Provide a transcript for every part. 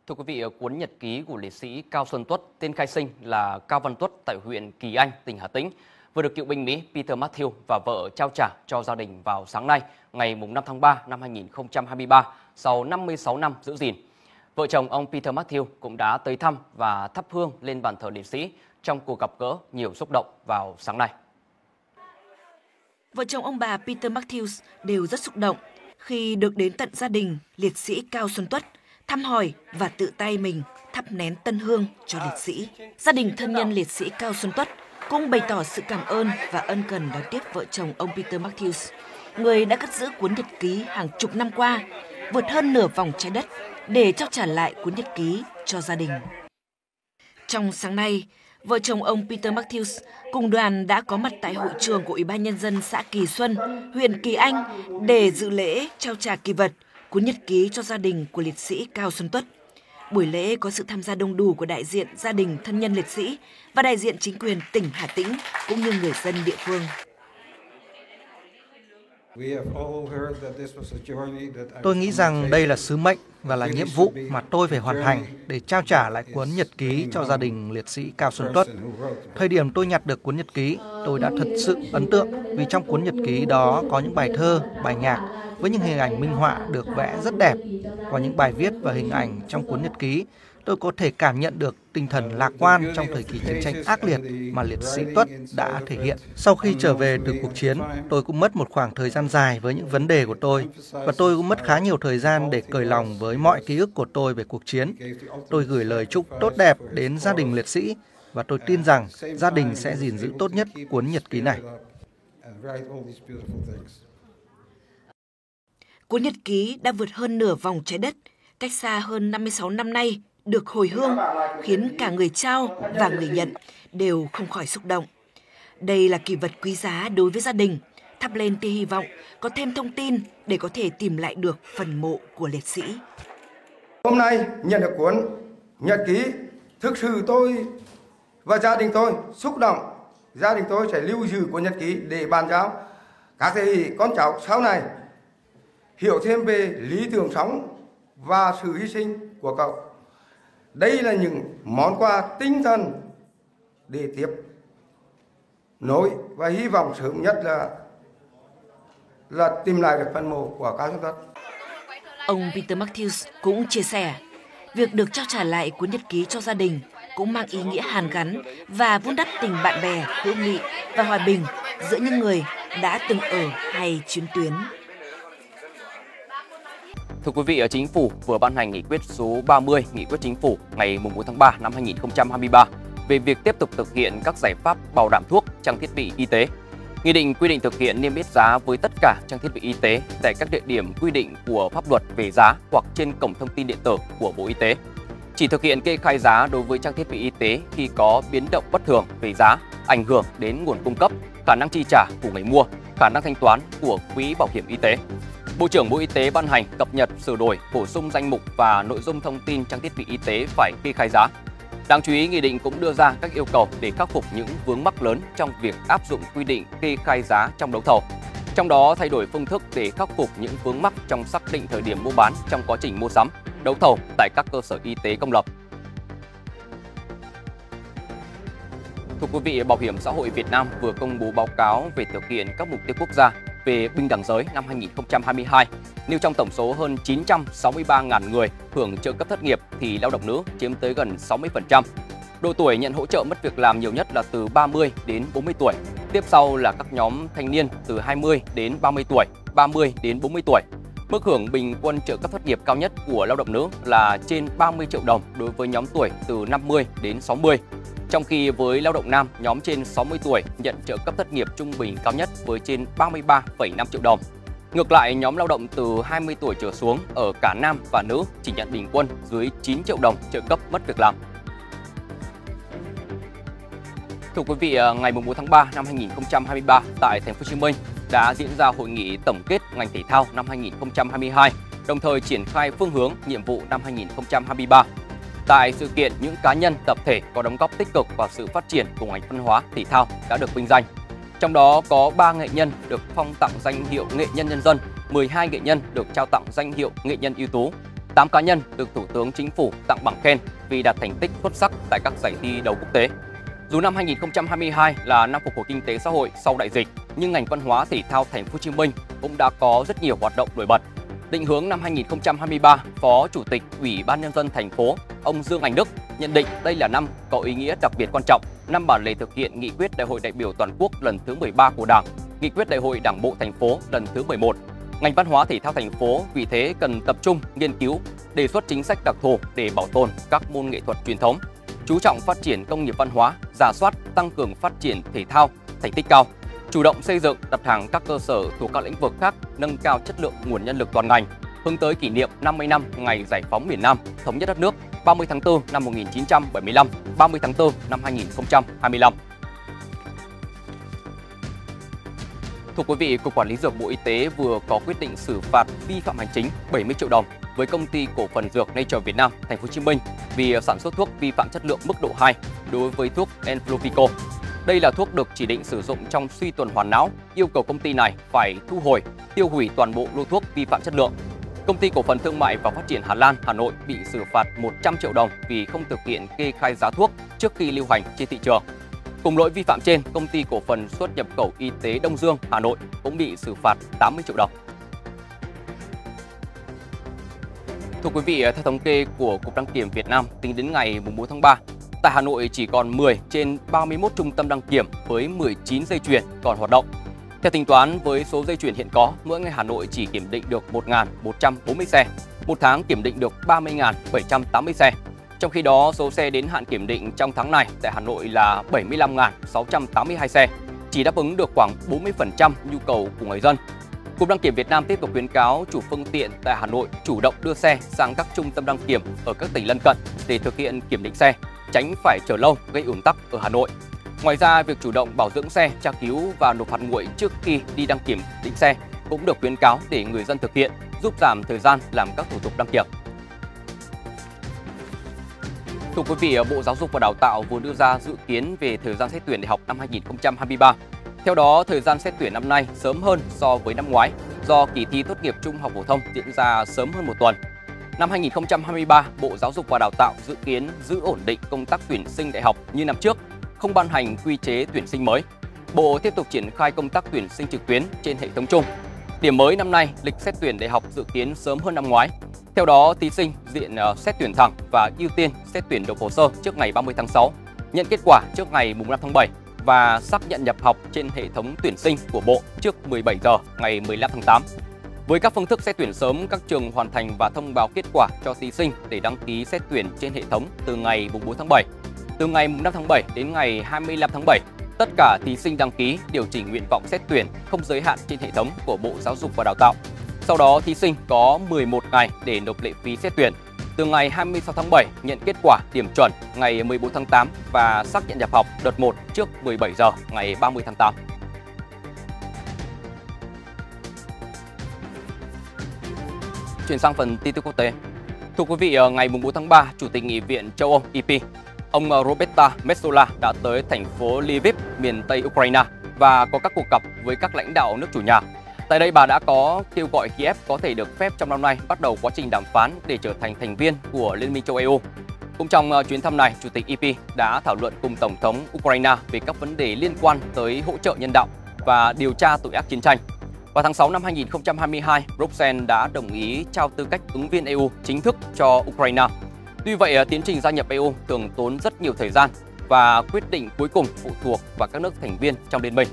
Thưa quý vị, cuốn nhật ký của liệt sĩ Cao Xuân Tuất, tên khai sinh là Cao Văn Tuất tại huyện Kỳ Anh, tỉnh Hà Tĩnh, vừa được cựu binh Mỹ Peter Matthews và vợ trao trả cho gia đình vào sáng nay, ngày 5 tháng 3 năm 2023, sau 56 năm giữ gìn. Vợ chồng ông Peter Matthews cũng đã tới thăm và thắp hương lên bàn thờ liệt sĩ trong cuộc gặp gỡ nhiều xúc động vào sáng nay. Vợ chồng ông bà Peter Matthews đều rất xúc động khi được đến tận gia đình liệt sĩ Cao Xuân Tuất, thăm hỏi và tự tay mình thắp nén tân hương cho liệt sĩ. Gia đình thân nhân liệt sĩ Cao Xuân Tuất cũng bày tỏ sự cảm ơn và ân cần đón tiếp vợ chồng ông Peter Matthews, người đã cất giữ cuốn nhật ký hàng chục năm qua, vượt hơn nửa vòng trái đất để trao trả lại cuốn nhật ký cho gia đình. Trong sáng nay, vợ chồng ông Peter Matthews cùng đoàn đã có mặt tại hội trường của Ủy ban Nhân dân xã Kỳ Xuân, huyện Kỳ Anh để dự lễ trao trả kỳ vật, cuốn nhật ký cho gia đình của liệt sĩ Cao Xuân Tuất. Buổi lễ có sự tham gia đông đủ của đại diện gia đình thân nhân liệt sĩ và đại diện chính quyền tỉnh Hà Tĩnh cũng như người dân địa phương. Tôi nghĩ rằng đây là sứ mệnh và là nhiệm vụ mà tôi phải hoàn thành để trao trả lại cuốn nhật ký cho gia đình liệt sĩ Cao Xuân Tuất. Thời điểm tôi nhặt được cuốn nhật ký, tôi đã thật sự ấn tượng vì trong cuốn nhật ký đó có những bài thơ, bài nhạc với những hình ảnh minh họa được vẽ rất đẹp. Qua những bài viết và hình ảnh trong cuốn nhật ký, tôi có thể cảm nhận được tinh thần lạc quan trong thời kỳ chiến tranh ác liệt mà liệt sĩ Tuất đã thể hiện. Sau khi trở về từ cuộc chiến, tôi cũng mất một khoảng thời gian dài với những vấn đề của tôi, và tôi cũng mất khá nhiều thời gian để cởi lòng với mọi ký ức của tôi về cuộc chiến. Tôi gửi lời chúc tốt đẹp đến gia đình liệt sĩ, và tôi tin rằng gia đình sẽ gìn giữ tốt nhất cuốn nhật ký này. Cuốn nhật ký đã vượt hơn nửa vòng trái đất, cách xa hơn 56 năm nay, được hồi hương, khiến cả người trao và người nhận đều không khỏi xúc động. Đây là kỷ vật quý giá đối với gia đình, thắp lên tia hy vọng, có thêm thông tin để có thể tìm lại được phần mộ của liệt sĩ. Hôm nay nhận được cuốn nhật ký, thực sự tôi và gia đình tôi xúc động. Gia đình tôi sẽ lưu giữ cuốn nhật ký để bàn giao các thế hệ con cháu sau này hiểu thêm về lý tưởng sống và sự hy sinh của cậu. Đây là những món quà tinh thần để tiếp nối và hy vọng sớm nhất là tìm lại được phần mộ của Cao Xuân Tuất. Ông Peter Matthews cũng chia sẻ, việc được trao trả lại cuốn nhật ký cho gia đình cũng mang ý nghĩa hàn gắn và vun đắp tình bạn bè, hữu nghị và hòa bình giữa những người đã từng ở hay chuyến tuyến. Thưa quý vị, Chính phủ vừa ban hành nghị quyết số 30, nghị quyết Chính phủ ngày 4 tháng 3 năm 2023 về việc tiếp tục thực hiện các giải pháp bảo đảm thuốc, trang thiết bị y tế. Nghị định quy định thực hiện niêm yết giá với tất cả trang thiết bị y tế tại các địa điểm quy định của pháp luật về giá hoặc trên cổng thông tin điện tử của Bộ Y tế. Chỉ thực hiện kê khai giá đối với trang thiết bị y tế khi có biến động bất thường về giá, ảnh hưởng đến nguồn cung cấp, khả năng chi trả của người mua, khả năng thanh toán của quỹ bảo hiểm y tế. Bộ trưởng Bộ Y tế ban hành cập nhật, sửa đổi, bổ sung danh mục và nội dung thông tin trang thiết bị y tế phải kê khai giá. Đáng chú ý, nghị định cũng đưa ra các yêu cầu để khắc phục những vướng mắc lớn trong việc áp dụng quy định kê khai giá trong đấu thầu. Trong đó, thay đổi phương thức để khắc phục những vướng mắc trong xác định thời điểm mua bán trong quá trình mua sắm, đấu thầu tại các cơ sở y tế công lập. Thưa quý vị, Bảo hiểm xã hội Việt Nam vừa công bố báo cáo về thực hiện các mục tiêu quốc gia về bình đẳng giới năm 2022, nêu trong tổng số hơn 963.000 người hưởng trợ cấp thất nghiệp thì lao động nữ chiếm tới gần 60%. Độ tuổi nhận hỗ trợ mất việc làm nhiều nhất là từ 30 đến 40 tuổi, tiếp sau là các nhóm thanh niên từ 20 đến 30 tuổi, 30 đến 40 tuổi. Mức hưởng bình quân trợ cấp thất nghiệp cao nhất của lao động nữ là trên 30 triệu đồng đối với nhóm tuổi từ 50 đến 60. Trong khi với lao động nam, nhóm trên 60 tuổi nhận trợ cấp thất nghiệp trung bình cao nhất với trên 33,5 triệu đồng. Ngược lại, nhóm lao động từ 20 tuổi trở xuống ở cả nam và nữ chỉ nhận bình quân dưới 9 triệu đồng trợ cấp mất việc làm. Thưa quý vị, ngày 4 tháng 3 năm 2023 tại thành phố Hồ Chí Minh đã diễn ra hội nghị tổng kết ngành thể thao năm 2022, đồng thời triển khai phương hướng nhiệm vụ năm 2023. Tại sự kiện, những cá nhân, tập thể có đóng góp tích cực vào sự phát triển của ngành văn hóa, thể thao đã được vinh danh. Trong đó có 3 nghệ nhân được phong tặng danh hiệu nghệ nhân nhân dân, 12 nghệ nhân được trao tặng danh hiệu nghệ nhân ưu tú. 8 cá nhân được Thủ tướng Chính phủ tặng bằng khen vì đạt thành tích xuất sắc tại các giải thi đấu quốc tế. Dù năm 2022 là năm phục hồi kinh tế xã hội sau đại dịch, nhưng ngành văn hóa thể thao Thành phố Hồ Chí Minh cũng đã có rất nhiều hoạt động nổi bật. Định hướng năm 2023, Phó Chủ tịch Ủy ban Nhân dân thành phố, ông Dương Anh Đức nhận định đây là năm có ý nghĩa đặc biệt quan trọng, năm bản lề thực hiện nghị quyết Đại hội đại biểu toàn quốc lần thứ 13 của Đảng, nghị quyết Đại hội Đảng bộ thành phố lần thứ 11. Ngành văn hóa thể thao thành phố vì thế cần tập trung nghiên cứu, đề xuất chính sách đặc thù để bảo tồn các môn nghệ thuật truyền thống, chú trọng phát triển công nghiệp văn hóa, rà soát, tăng cường phát triển thể thao, thành tích cao, chủ động xây dựng, đặt hàng các cơ sở thuộc các lĩnh vực khác, nâng cao chất lượng nguồn nhân lực toàn ngành, hướng tới kỷ niệm 50 năm ngày giải phóng miền Nam, thống nhất đất nước 30 tháng 4 năm 1975, 30 tháng 4 năm 2025. Thưa quý vị, Cục Quản lý Dược Bộ Y tế vừa có quyết định xử phạt vi phạm hành chính 70 triệu đồng với công ty cổ phần dược Nature Việt Nam, Thành phố Hồ Chí Minh vì sản xuất thuốc vi phạm chất lượng mức độ 2 đối với thuốc Enflovico. Đây là thuốc được chỉ định sử dụng trong suy tuần hoàn não, yêu cầu công ty này phải thu hồi, tiêu hủy toàn bộ lô thuốc vi phạm chất lượng. Công ty cổ phần thương mại và phát triển Hà Lan, Hà Nội bị xử phạt 100 triệu đồng vì không thực hiện kê khai giá thuốc trước khi lưu hành trên thị trường. Cùng lỗi vi phạm trên, công ty cổ phần xuất nhập khẩu y tế Đông Dương, Hà Nội cũng bị xử phạt 80 triệu đồng. Thưa quý vị, theo thống kê của Cục Đăng kiểm Việt Nam, tính đến ngày 4 tháng 3, tại Hà Nội chỉ còn 10 trên 31 trung tâm đăng kiểm với 19 dây chuyền còn hoạt động. Theo tính toán, với số dây chuyền hiện có, mỗi ngày Hà Nội chỉ kiểm định được 1.140 xe, một tháng kiểm định được 30.780 xe. Trong khi đó, số xe đến hạn kiểm định trong tháng này tại Hà Nội là 75.682 xe, chỉ đáp ứng được khoảng 40% nhu cầu của người dân. Cục Đăng kiểm Việt Nam tiếp tục khuyến cáo chủ phương tiện tại Hà Nội chủ động đưa xe sang các trung tâm đăng kiểm ở các tỉnh lân cận để thực hiện kiểm định xe, tránh phải chờ lâu gây ùn tắc ở Hà Nội. Ngoài ra, việc chủ động bảo dưỡng xe, tra cứu và nộp phạt nguội trước khi đi đăng kiểm định xe cũng được khuyến cáo để người dân thực hiện, giúp giảm thời gian làm các thủ tục đăng kiểm. Thưa quý vị, Bộ Giáo dục và Đào tạo vừa đưa ra dự kiến về thời gian xét tuyển đại học năm 2023. Theo đó, thời gian xét tuyển năm nay sớm hơn so với năm ngoái do kỳ thi tốt nghiệp trung học phổ thông diễn ra sớm hơn một tuần. Năm 2023, Bộ Giáo dục và Đào tạo dự kiến giữ ổn định công tác tuyển sinh đại học như năm trước, không ban hành quy chế tuyển sinh mới. Bộ tiếp tục triển khai công tác tuyển sinh trực tuyến trên hệ thống chung. Điểm mới năm nay, lịch xét tuyển đại học dự kiến sớm hơn năm ngoái. Theo đó, thí sinh diện xét tuyển thẳng và ưu tiên xét tuyển nộp hồ sơ trước ngày 30 tháng 6, nhận kết quả trước ngày 5 tháng 7 và xác nhận nhập học trên hệ thống tuyển sinh của Bộ trước 17 giờ ngày 15 tháng 8. Với các phương thức xét tuyển sớm, các trường hoàn thành và thông báo kết quả cho thí sinh để đăng ký xét tuyển trên hệ thống từ ngày 4 tháng 7. Từ ngày 5 tháng 7 đến ngày 25 tháng 7, tất cả thí sinh đăng ký điều chỉnh nguyện vọng xét tuyển không giới hạn trên hệ thống của Bộ Giáo dục và Đào tạo. Sau đó, thí sinh có 11 ngày để nộp lệ phí xét tuyển. Từ ngày 26 tháng 7 nhận kết quả điểm chuẩn ngày 14 tháng 8 và xác nhận nhập học đợt 1 trước 17 giờ ngày 30 tháng 8. Chuyển sang phần tin tức quốc tế. Thưa quý vị, ngày 4 tháng 3, Chủ tịch Nghị viện châu Âu EP, ông Roberta Metsola đã tới thành phố Lviv, miền Tây Ukraine và có các cuộc gặp với các lãnh đạo nước chủ nhà. Tại đây, bà đã có kêu gọi Kiev có thể được phép trong năm nay bắt đầu quá trình đàm phán để trở thành thành viên của Liên minh châu EU. Cũng trong chuyến thăm này, Chủ tịch EP đã thảo luận cùng Tổng thống Ukraine về các vấn đề liên quan tới hỗ trợ nhân đạo và điều tra tội ác chiến tranh. Vào tháng 6 năm 2022, Bruxelles đã đồng ý trao tư cách ứng viên EU chính thức cho Ukraine. Tuy vậy, tiến trình gia nhập EU thường tốn rất nhiều thời gian và quyết định cuối cùng phụ thuộc vào các nước thành viên trong liên minh.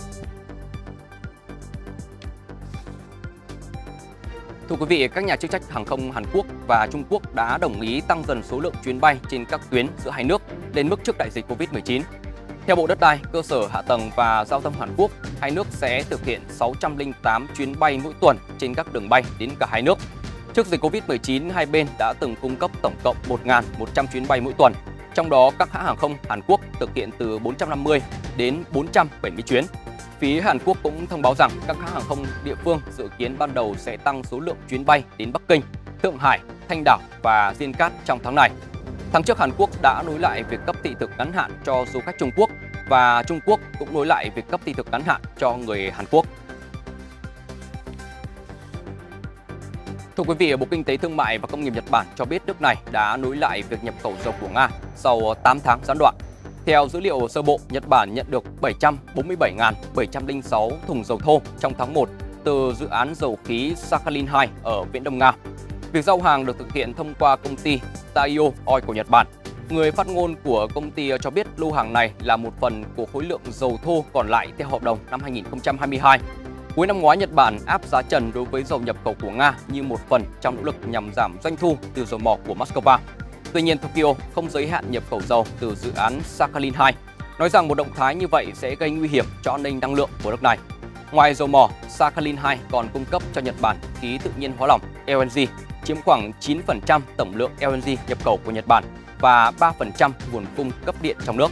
Thưa quý vị, các nhà chức trách hàng không Hàn Quốc và Trung Quốc đã đồng ý tăng dần số lượng chuyến bay trên các tuyến giữa hai nước lên mức trước đại dịch Covid-19. Theo Bộ Đất đai, Cơ sở Hạ tầng và Giao thông Hàn Quốc, hai nước sẽ thực hiện 608 chuyến bay mỗi tuần trên các đường bay đến cả hai nước. Trước dịch Covid-19, hai bên đã từng cung cấp tổng cộng 1.100 chuyến bay mỗi tuần. Trong đó, các hãng hàng không Hàn Quốc thực hiện từ 450 đến 470 chuyến. Phía Hàn Quốc cũng thông báo rằng các hãng hàng không địa phương dự kiến ban đầu sẽ tăng số lượng chuyến bay đến Bắc Kinh, Thượng Hải, Thanh Đảo và Diên Cát trong tháng này. Tháng trước, Hàn Quốc đã nối lại việc cấp thị thực ngắn hạn cho du khách Trung Quốc và Trung Quốc cũng nối lại việc cấp thị thực ngắn hạn cho người Hàn Quốc. Thưa quý vị, Bộ Kinh tế Thương mại và Công nghiệp Nhật Bản cho biết nước này đã nối lại việc nhập khẩu dầu của Nga sau 8 tháng gián đoạn. Theo dữ liệu sơ bộ, Nhật Bản nhận được 747.706 thùng dầu thô trong tháng 1 từ dự án dầu khí Sakhalin-2 ở Viễn Đông Nga. Việc giao hàng được thực hiện thông qua công ty Taiyo Oil của Nhật Bản. Người phát ngôn của công ty cho biết lô hàng này là một phần của khối lượng dầu thô còn lại theo hợp đồng năm 2022. Cuối năm ngoái, Nhật Bản áp giá trần đối với dầu nhập khẩu của Nga như một phần trong nỗ lực nhằm giảm doanh thu từ dầu mỏ của Moscow. Tuy nhiên, Tokyo không giới hạn nhập khẩu dầu từ dự án Sakhalin-2, nói rằng một động thái như vậy sẽ gây nguy hiểm cho an ninh năng lượng của nước này. Ngoài dầu mỏ, Sakhalin-2 còn cung cấp cho Nhật Bản khí tự nhiên hóa lỏng LNG, chiếm khoảng 9% tổng lượng LNG nhập khẩu của Nhật Bản và 3% nguồn cung cấp điện trong nước.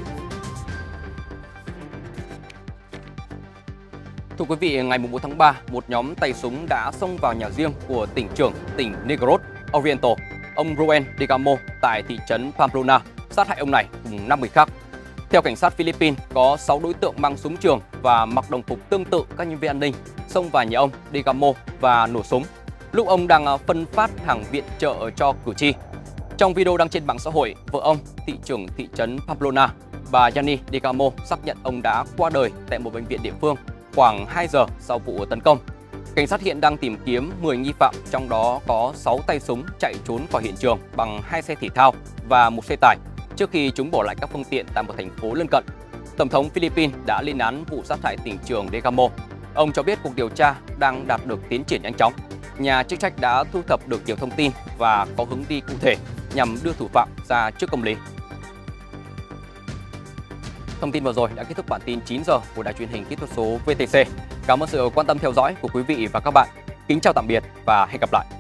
Thưa quý vị, ngày 4 tháng 3, một nhóm tay súng đã xông vào nhà riêng của tỉnh trưởng tỉnh Negros Oriental, ông Ruen Digamo tại thị trấn Pamplona, sát hại ông này cùng 5 người khác. Theo cảnh sát Philippines, có 6 đối tượng mang súng trường và mặc đồng phục tương tự các nhân viên an ninh xông vào nhà ông Digamo và nổ súng lúc ông đang phân phát hàng viện trợ cho cử tri. Trong video đăng trên mạng xã hội, vợ ông, thị trưởng thị trấn Pamplona, bà Yani Digamo xác nhận ông đã qua đời tại một bệnh viện địa phương khoảng 2 giờ sau vụ tấn công. Cảnh sát hiện đang tìm kiếm 10 nghi phạm, trong đó có 6 tay súng chạy trốn khỏi hiện trường bằng 2 xe thể thao và một xe tải trước khi chúng bỏ lại các phương tiện tại một thành phố lân cận. Tổng thống Philippines đã lên án vụ sát hại tỉnh trưởng Digamo. Ông cho biết cuộc điều tra đang đạt được tiến triển nhanh chóng. Nhà chức trách đã thu thập được nhiều thông tin và có hướng đi cụ thể nhằm đưa thủ phạm ra trước công lý. Thông tin vừa rồi đã kết thúc bản tin 9 giờ của Đài truyền hình kỹ thuật số VTC. Cảm ơn sự quan tâm theo dõi của quý vị và các bạn. Kính chào tạm biệt và hẹn gặp lại.